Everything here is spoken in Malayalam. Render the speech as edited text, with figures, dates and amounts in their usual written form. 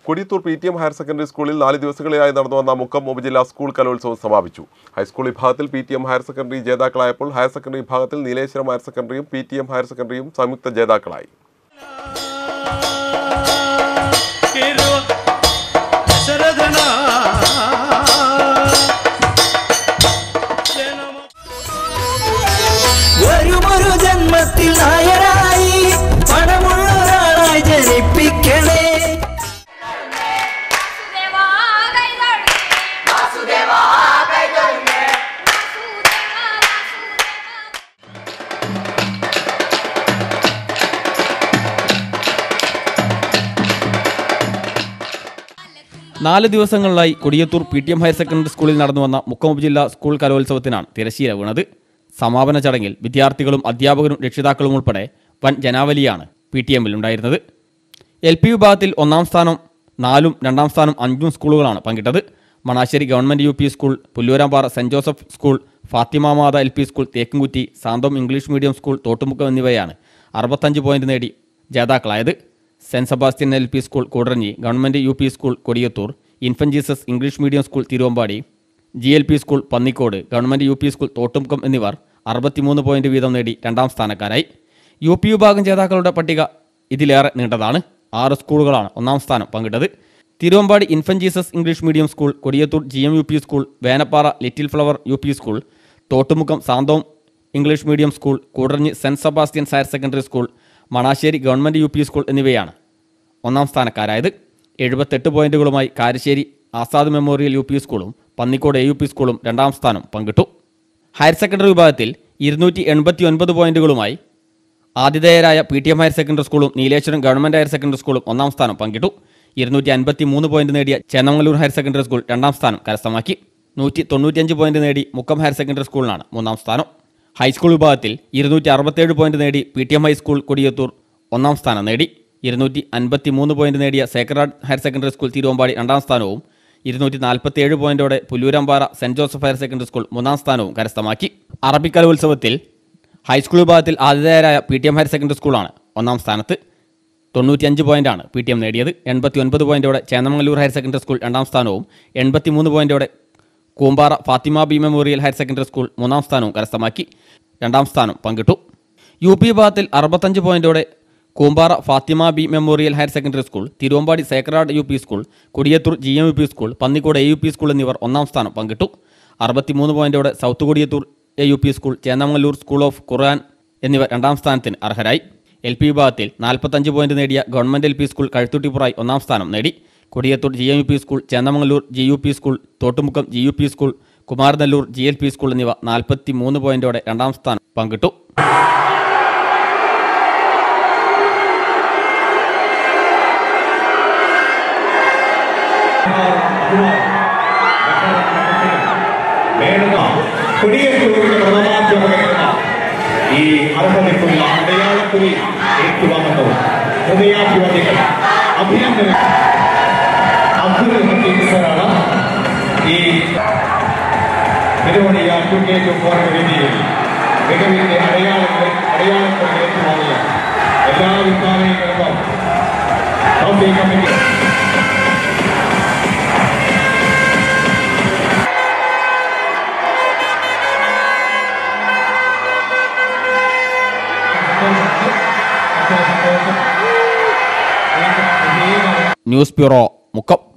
കൊടിയത്തൂർ PTM ഹയർ സെക്കൻഡറി സ്കൂളിൽ 4 ദിവസങ്ങളിലായി നടന്നുവന്ന മുക്കം ഉപജില്ലാ സ്കൂൾ കലോത്സവം സമാപിച്ചു. ഹൈസ്കൂൾ വിഭാഗത്തിൽ PTM ഹയർ സെക്കൻഡറി ജേതാക്കളായപ്പോൾ ഹയർ സെക്കൻഡറി വിഭാഗത്തിൽ നീലേശ്വരം ഹയർ സെക്കൻഡറിയും PTM ഹയർ സെക്കൻഡറിയും സംയുക്ത ജേതാക്കളായി. നാല് ദിവസങ്ങളിലായി കൊടിയത്തൂർ PTM ഹയർ സെക്കൻഡറി സ്കൂളിൽ നടന്നുവന്ന മുക്കം ഉപജില്ലാ സ്കൂൾ കലോത്സവത്തിനാണ് തിരശ്ശീല വീണത്. സമാപന ചടങ്ങിൽ വിദ്യാർത്ഥികളും അധ്യാപകരും രക്ഷിതാക്കളും ഉൾപ്പെടെ വൻ ജനാവലിയാണ് PTMൽ ഉണ്ടായിരുന്നത്. LP വിഭാഗത്തിൽ 1ാം സ്ഥാനം 4ഉം 2ാം സ്ഥാനം 5ഉം സ്കൂളുകളാണ് പങ്കിട്ടത്. Manassery government UP school, Pullurampara saint Joseph school, Fathima Matha LP school Thekkumkutty, Santhome English medium school Thottumukkam എന്നിവയാണ് 65 പോയിന്റ് നേടി ജേതാക്കളായത്. Saint Sebastian LP school Koodaranji, government UP school Kodiyathur, infant Jesus English medium school Thiruvambady, GLP school Pannikode, government UP school Thottumukkam എന്നിവർ 63 പോയിന്റ് വീതം നേടി 2ാം സ്ഥാനക്കാരായി. UP വിഭാഗം ജേതാക്കളുടെ പട്ടിക ഇതിലേറെ നീണ്ടതാണ്. 6 സ്കൂളുകളാണ് 1ാം സ്ഥാനം പങ്കിട്ടത്. Thiruvambady infant Jesus English medium school, Kodiyathur GM UP school, Venappara little flower UP school, Thottumukkam Santhome English medium school, Koodaranji saint Sebastian's higher secondary school, Manassery government UP school എന്നിവയാണ് 1ാം സ്ഥാനക്കാരായത്. 78 പോയിന്റുകളുമായി കാരശ്ശേരി ആസാദ് മെമ്മോറിയൽ UP സ്കൂളും പന്നിക്കോട് AUP സ്കൂളും 2ാം സ്ഥാനം പങ്കിട്ടു. ഹയർ സെക്കൻഡറി വിഭാഗത്തിൽ 289 പോയിന്റുകളുമായി ആതിഥേയരായ PTM ഹയർ സെക്കൻഡറി സ്കൂളും നീലേശ്വരം ഗവൺമെൻറ് ഹയർ സെക്കൻഡറി സ്കൂളും 1ാം സ്ഥാനം പങ്കിട്ടു. 253 പോയിന്റ് നേടിയ ചേന്നമംഗലൂർ ഹയർ സെക്കൻഡറി സ്കൂൾ 2ാം സ്ഥാനം കരസ്ഥമാക്കി. 195 പോയിന്റ് നേടി മുക്കം ഹയർ സെക്കൻഡറി സ്കൂളിനാണ് 3ാം സ്ഥാനം. ഹൈസ്കൂൾ വിഭാഗത്തിൽ 267 പോയിന്റ് നേടി PTM ഹൈസ്കൂൾ കൊടിയത്തൂർ 1ാം സ്ഥാനം നേടി. 253 പോയിന്റ് നേടിയ sacred higher secondary school Thiruvambady 2ാം സ്ഥാനവും 247 പോയിന്റോടെ Pullurampara saint Joseph higher secondary school 3ാം സ്ഥാനവും കരസ്ഥമാക്കി. അറബിക് കലോത്സവത്തിൽ ഹൈസ്കൂൾ വിഭാഗത്തിൽ ആതിഥേയരായ PTM ഹയർ സെക്കൻഡറി സ്കൂളാണ് 1ാം സ്ഥാനത്ത്. 95 പോയിന്റാണ് PTM നേടിയത്. 89 പോയിന്റോടെ ചേന്നമംഗലൂർ ഹയർ സെക്കൻഡറി സ്കൂൾ 2ാം സ്ഥാനവും 83 പോയിന്റോടെ Koombara Fathima B memorial higher secondary school 3ാം സ്ഥാനവും കരസ്ഥമാക്കി 2ാം സ്ഥാനം പങ്കിട്ടു. UP വിഭാഗത്തിൽ 65 പോയിന്റോടെ Koombara Fathima B memorial higher secondary school, Thiruvambady sacred UP school, Kodiyathur GM UP school, Pannikode AUP school എന്നിവർ 1ാം സ്ഥാനം പങ്കിട്ടു. 63 പോയിന്റോടെ south Kodiyathur AUP school, Chennamangaloor school of Quran എന്നിവർ 2ാം സ്ഥാനത്തിന് അർഹരായി. LP വിഭാഗത്തിൽ 45 പോയിന്റ് നേടിയ ഗവൺമെൻറ് LP സ്കൂൾ കഴുത്തുട്ടിപ്പുറായി 1ാം സ്ഥാനം നേടി. Kodiyathur GM UP school, Chennamangaloor GUP school, Thottumukkam GUP school, Kumaranellur GLP school എന്നിവ 43 പോയിന്റോടെ 2ാം സ്ഥാനം പങ്കിട്ടു. ഈ അർഹതയ്ക്കുള്ള അടയാളക്കുറി ഏറ്റുവാങ്ങുന്നവർ ഹൃദയാഭിവാദികൾ അഭിനന്ദനം. അബ്ദുൽസാറാണ് ഈ തിരുവണിയ വേദിയിൽ മികവിന്റെ അടയാളക്കുറി ഏറ്റുവാങ്ങിയ എല്ലാ വിദ്യാലയങ്ങൾക്കും കമ്മിറ്റി ന്യൂസ് ബ്യൂറോ മുക്കം.